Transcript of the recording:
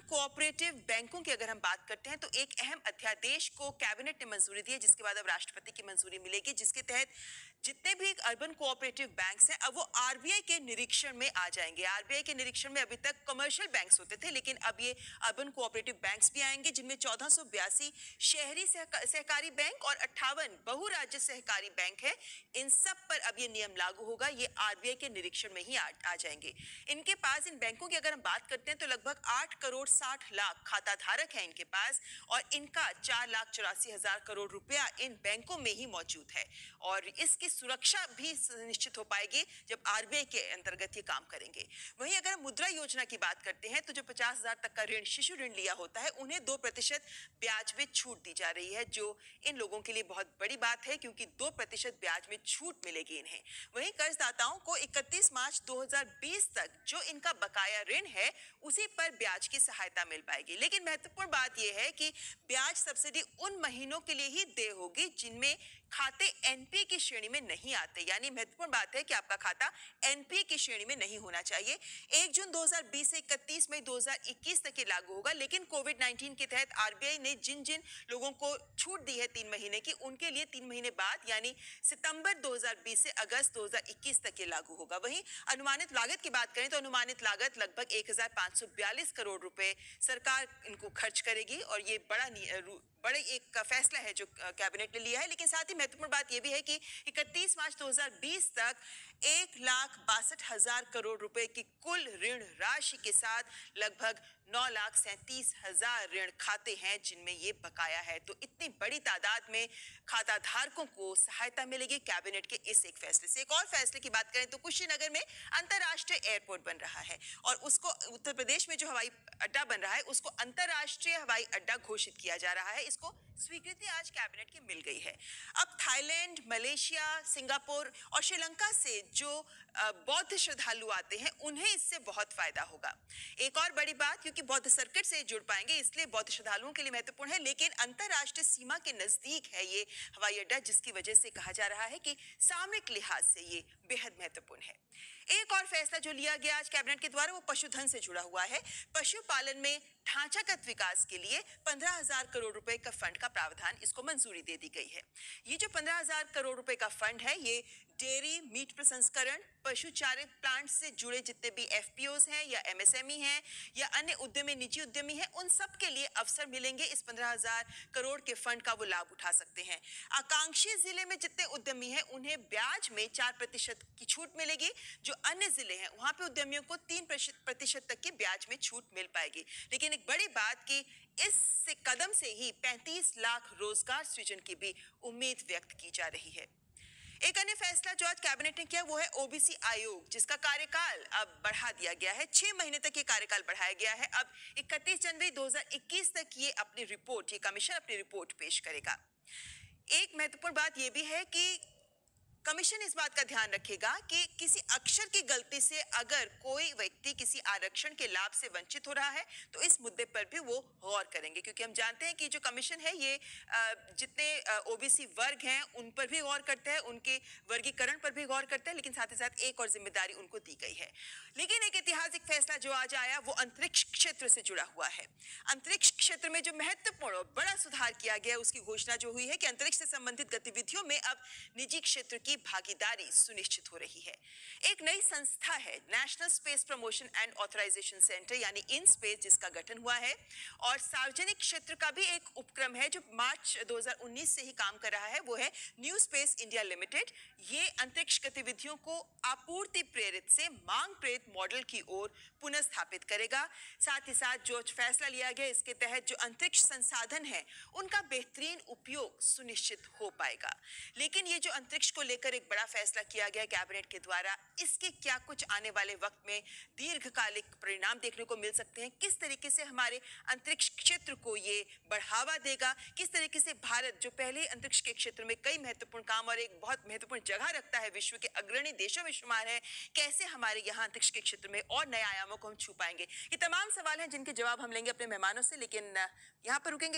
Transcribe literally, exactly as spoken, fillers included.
Cooperative बैंकों की अगर हम बात करते हैं तो एक अहम अध्यादेश को कैबिनेट ने मंजूरी दी है, जिसके बाद अब राष्ट्रपति की मंजूरी मिलेगी, जिसके तहत जितने भी अर्बन कोऑपरेटिव बैंक्स हैं अब वो आरबीआई के निरीक्षण में आ जाएंगे। आरबीआई के निरीक्षण में अभी तक कमर्शियल बैंक्स होते थे, लेकिन अब ये अर्बन कोऑपरेटिव बैंक्स भी आएंगे, जिनमें चौदह सौ बयासी शहरी सहकारी बैंक और अट्ठावन बहुराज्य सहकारी बैंक है। इन सब पर अब ये नियम लागू होगा, ये आरबीआई के निरीक्षण में ही आ, आ जाएंगे। इनके पास, इन बैंकों की अगर हम बात करते हैं तो लगभग आठ करोड़ साठ लाख खाता धारक हैं इनके पास, और इनका चार लाख चौरासी हजार करोड़ रुपया इन बैंकों में ही मौजूद है, और इसकी सुरक्षा भी सुनिश्चित हो पाएगी जब आरबीआई के अंतर्गत ये काम करेंगे। वहीं अगर हम मुद्रा योजना की बात करते हैं तो जो पचास हजार तक का ऋण, शिशु ऋण लिया होता है, उन्हें दो प्रतिशत ब्याज में छूट दी जा रही है, जो इन लोगों के लिए बहुत बड़ी बात है, क्योंकि दो प्रतिशत ब्याज में छूट मिलेगी इन्हें। वहीं कर्जदाताओं को इकतीस मार्च दो हजार बीस तक जो इनका बकाया ऋण है उसी पर ब्याज की सहायता मिल पाएगी। लेकिन महत्वपूर्ण बात यह है कि ब्याज सब्सिडी उन महीनों के लिए ही देय होगी जिनमें खाते एनपीए की श्रेणी में नहीं आते, यानी महत्वपूर्ण बात है कि आपका खाता एनपीए की श्रेणी में नहीं होना चाहिए। एक जून दो हजार बीस से इकतीस मई दो हजार इक्कीस तक ये लागू होगा, लेकिन कोविड उन्नीस के तहत आरबीआई ने जिन जिन लोगों को छूट दी है तीन महीने की, उनके लिए तीन महीने बाद यानी सितंबर दो हजार बीस से अगस्त दो हजार इक्कीस तक ये लागू होगा। वहीं अनुमानित लागत की बात करें तो अनुमानित लागत लगभग एक हजार पांच सौ बयालीस करोड़ रुपए सरकार इनको खर्च करेगी, और ये बड़ा बड़े एक फैसला है जो कैबिनेट ने लिया है। लेकिन साथ ही महत्वपूर्ण बात यह भी है कि इकतीस मार्च दो हजार बीस तक एक लाख बासठ हजार करोड़ रुपए की कुल ऋण राशि के साथ लगभग नौ लाख सैंतीस हजार ऋण खाते हैं जिनमें ये बकाया है। तो इतनी बड़ी तादाद में खाता धारकों को सहायता मिलेगी कैबिनेट के इस एक फैसले से। एक और फैसले की बात करें तो कुशीनगर में अंतर्राष्ट्रीय एयरपोर्ट बन रहा है, और उसको उत्तर प्रदेश में जो हवाई अड्डा बन रहा है उसको अंतर्राष्ट्रीय हवाई अड्डा घोषित किया जा रहा है। इसको स्वीकृति आज कैबिनेट की मिल गई है। अब थाईलैंड, मलेशिया, सिंगापुर और श्रीलंका से जो बौद्ध श्रद्धालु आते हैं उन्हें इससे बहुत फायदा होगा। एक और बड़ी बात, क्योंकि बौद्ध सर्किट से जुड़ पाएंगे इसलिए बौद्ध श्रद्धालुओं के लिए महत्वपूर्ण है, लेकिन अंतर्राष्ट्रीय सीमा के नजदीक है ये हवाई अड्डा, जिसकी वजह से कहा जा रहा है कि सामरिक लिहाज से ये बेहद महत्वपूर्ण है। एक और फैसला जो लिया गया आज कैबिनेट के द्वारा वो पशुधन से जुड़ा हुआ है। पशुपालन में ढांचागत विकास के लिए पंद्रह हजार करोड़ रुपए का फंड का प्रावधान, इसको मंजूरी दे दी गई है। ये जो पंद्रह हजार करोड़ रुपए का फंड है ये डेयरी, मीट प्रसंस्करण, पशु चारे प्लांट से जुड़े जितने भी एफपीओज हैं या एमएसएमई हैं या अन्य उद्यमी, निजी उद्यमी हैं, उन सब के लिए अवसर मिलेंगे। इस पंद्रह हजार करोड़ के फंड का वो लाभ उठा सकते हैं। आकांक्षी जिले में जितने उद्यमी हैं उन्हें ब्याज में चार प्रतिशत की छूट मिलेगी। जो अन्य जिले हैं वहां पे उद्यमियों को तीन प्रतिशत तक की ब्याज में छूट मिल पाएगी। लेकिन एक बड़ी बात कि इस कदम से ही पैंतीस लाख रोजगार सृजन की भी उम्मीद व्यक्त की जा रही है। एक अन्य फैसला जो आज कैबिनेट ने किया वो है ओबीसी आयोग, जिसका कार्यकाल अब बढ़ा दिया गया है। छह महीने तक ये कार्यकाल बढ़ाया गया है। अब इकतीस जनवरी दो हजार इक्कीस तक ये अपनी रिपोर्ट, ये कमीशन अपनी रिपोर्ट पेश करेगा। एक महत्वपूर्ण बात यह भी है कि कमीशन इस बात का ध्यान रखेगा कि किसी अक्षर की गलती से अगर कोई व्यक्ति किसी आरक्षण के लाभ से वंचित हो रहा है तो इस मुद्दे पर भी वो गौर करेंगे, क्योंकि हम जानते हैं कि जो कमीशन है ये जितने ओबीसी वर्ग हैं उन पर भी गौर करता है, उनके वर्गीकरण पर भी गौर करता है, लेकिन साथ ही साथ एक और जिम्मेदारी उनको दी गई है। लेकिन एक ऐतिहासिक फैसला जो आज आया वो अंतरिक्ष क्षेत्र से जुड़ा हुआ है। अंतरिक्ष क्षेत्र में जो महत्वपूर्ण और बड़ा सुधार किया गया उसकी घोषणा जो हुई है कि अंतरिक्ष से संबंधित गतिविधियों में अब निजी क्षेत्र की भागीदारी सुनिश्चित हो रही है। एक नई संस्था है national space promotion and authorisation centre यानी इन स्पेस, जिसका गठन हुआ है, और सार्वजनिक क्षेत्र का भी एक उपक्रम है जो मार्च दो हजार उन्नीस से ही काम कर रहा है, वो है न्यू स्पेस इंडिया लिमिटेड। ये अंतरिक्ष गतिविधियों को आपूर्ति प्रेरित से मांग प्रेरित मॉडल की ओर पुनर्स्थापित करेगा। साथ ही साथ जो फैसला लिया गया इसके तहत जो अंतरिक्ष संसाधन है उनका बेहतरीन उपयोग सुनिश्चित हो पाएगा। लेकिन ये जो अंतरिक्ष को लेकर एक बड़ा फैसला किया गया कैबिनेट के द्वारा, इसके क्या कुछ आने वाले वक्त में दीर्घकालिक परिणाम देखने को मिल सकते हैं, किस तरीके से हमारे अंतरिक्ष क्षेत्र को ये बढ़ावा देगा, किस तरीके से भारत जो पहले ही अंतरिक्ष के क्षेत्र में कई महत्वपूर्ण काम और एक बहुत महत्वपूर्ण जगह रखता है, विश्व के अग्रणी देशों में शुमार है, कैसे हमारे यहाँ अंतरिक्ष के क्षेत्र में और नए आयामों को हम छू पाएंगे। ये तमाम सवाल हैं जिनके जवाब हम लेंगे अपने मेहमानों से, लेकिन यहाँ पर रुकेंगे।